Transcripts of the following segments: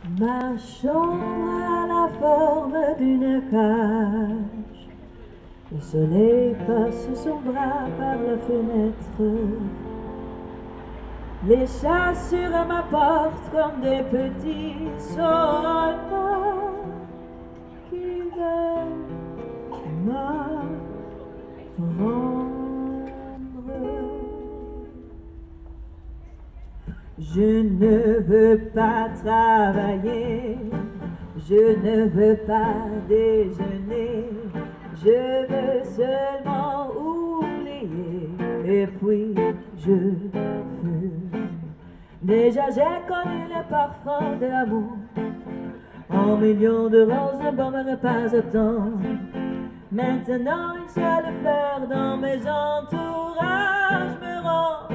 Ma chambre a la forme d'une cage. Le soleil passe son bras par la fenêtre. Les chats sur ma porte comme des petits soldats qui veulent m'apprendre. Je ne veux pas travailler, je ne veux pas déjeuner, je veux seulement oublier et puis je fume. Déjà j'ai connu le parfum de l'amour, en millions de roses ne bomberait pas autant. Maintenant une seule fleur dans mes entourages me rend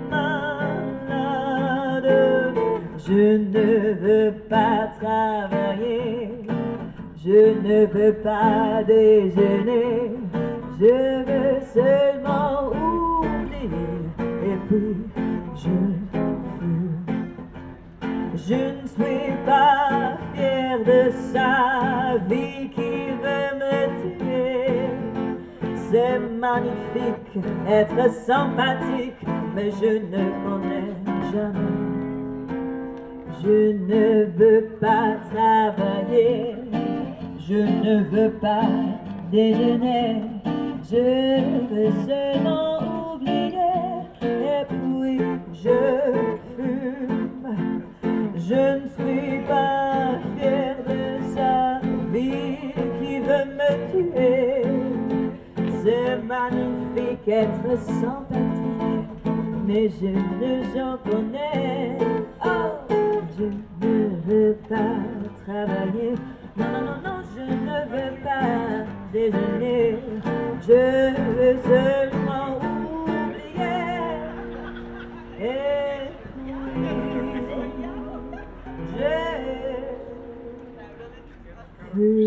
malade. Je ne veux pas travailler, je ne veux pas déjeuner, je veux seulement oublier et puis je fume. Je ne suis pas fier de sa vie qui veut me tuer. C'est magnifique, être sympathique, mais je ne connais jamais. Je ne veux pas travailler, je ne veux pas déjeuner, je veux seulement oublier et puis je fume. Je ne suis pas fier de sa vie qui veut me tuer. C'est magnifique être sympathique, mais je ne j'en connais. Oh, je ne veux pas travailler. Non, non, non, non, je ne veux pas déjeuner. Je veux seulement oublier. Et puis, je